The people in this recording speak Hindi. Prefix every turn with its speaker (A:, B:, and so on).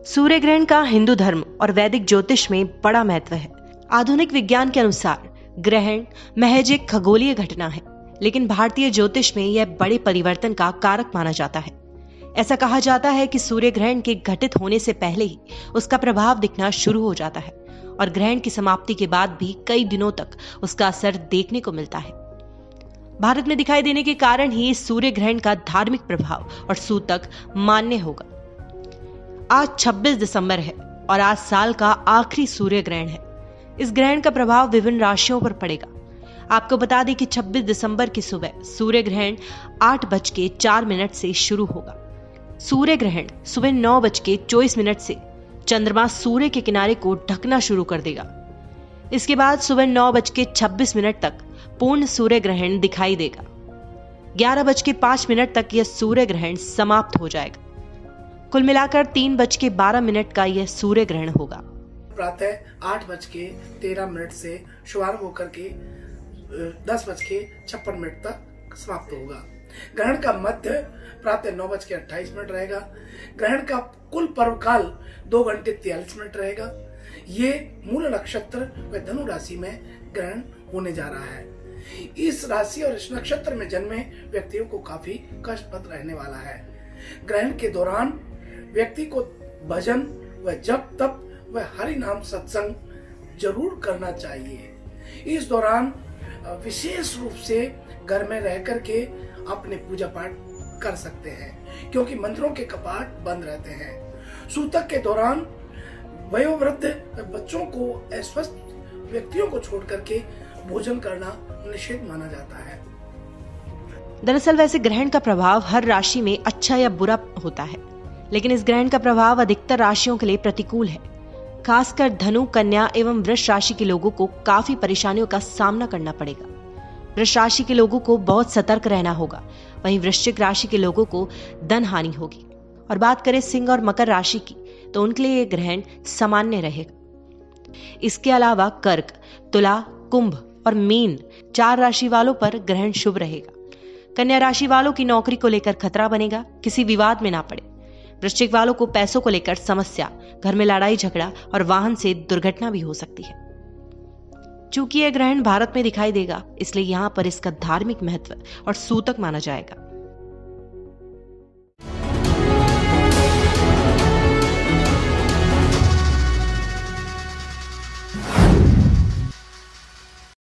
A: सूर्य ग्रहण का हिंदू धर्म और वैदिक ज्योतिष में बड़ा महत्व है। आधुनिक विज्ञान के अनुसार ग्रहण महज एक खगोलीय घटना है, लेकिन भारतीय ज्योतिष में यह बड़े परिवर्तन का कारक माना जाता है। ऐसा कहा जाता है कि सूर्य ग्रहण के घटित होने से पहले ही उसका प्रभाव दिखना शुरू हो जाता है और ग्रहण की समाप्ति के बाद भी कई दिनों तक उसका असर देखने को मिलता है। भारत में दिखाई देने के कारण ही इस सूर्य ग्रहण का धार्मिक प्रभाव और सूतक मान्य होगा। आज 26 दिसंबर है और आज साल का आखिरी सूर्य ग्रहण है। इस ग्रहण का प्रभाव विभिन्न राशियों पर पड़ेगा। आपको बता दें कि 26 दिसंबर की सुबह सूर्य ग्रहण 8:04 से शुरू होगा। सूर्य ग्रहण सुबह 9:24 से चंद्रमा सूर्य के किनारे को ढकना शुरू कर देगा। इसके बाद सुबह 9:26 तक पूर्ण सूर्य ग्रहण दिखाई देगा। 11:05 तक यह सूर्य ग्रहण समाप्त हो जाएगा। कुल मिलाकर 3:12 का यह सूर्य ग्रहण होगा।
B: प्रातः 8:13 से शुभारंभ होकर के 10:56 तक समाप्त होगा। ग्रहण का मध्य प्रातः 9:28 रहेगा। ग्रहण का कुल पर्व काल 2 घंटे 43 मिनट रहेगा। ये मूल नक्षत्र व धनु राशि में ग्रहण होने जा रहा है। इस राशि और इस नक्षत्र में जन्मे व्यक्तियों को काफी कष्टप्रद रहने वाला है। ग्रहण के दौरान व्यक्ति को भजन व जप तप व हरि नाम सत्संग जरूर करना चाहिए। इस दौरान विशेष रूप से घर में रह करके अपने पूजा पाठ कर सकते हैं, क्योंकि मंदिरों के कपाट बंद रहते हैं। सूतक के दौरान वयोवृद्ध बच्चों को अस्वस्थ व्यक्तियों को छोड़ करके भोजन करना निषिद्ध माना जाता है।
A: दरअसल वैसे ग्रहण का प्रभाव हर राशि में अच्छा या बुरा होता है, लेकिन इस ग्रहण का प्रभाव अधिकतर राशियों के लिए प्रतिकूल है। खासकर धनु, कन्या एवं वृष राशि के लोगों को काफी परेशानियों का सामना करना पड़ेगा। वृष राशि के लोगों को बहुत सतर्क रहना होगा। वहीं वृश्चिक राशि के लोगों को धन हानि होगी। और बात करें सिंह और मकर राशि की, तो उनके लिए यह ग्रहण सामान्य रहेगा। इसके अलावा कर्क, तुला, कुंभ और मीन 4 राशि वालों पर ग्रहण शुभ रहेगा। कन्या राशि वालों की नौकरी को लेकर खतरा बनेगा, किसी विवाद में ना पड़े। वृश्चिक वालों को पैसों को लेकर समस्या, घर में लड़ाई झगड़ा और वाहन से दुर्घटना भी हो सकती है। चूंकि यह ग्रहण भारत में दिखाई देगा, इसलिए यहाँ पर इसका धार्मिक महत्व और सूतक माना जाएगा।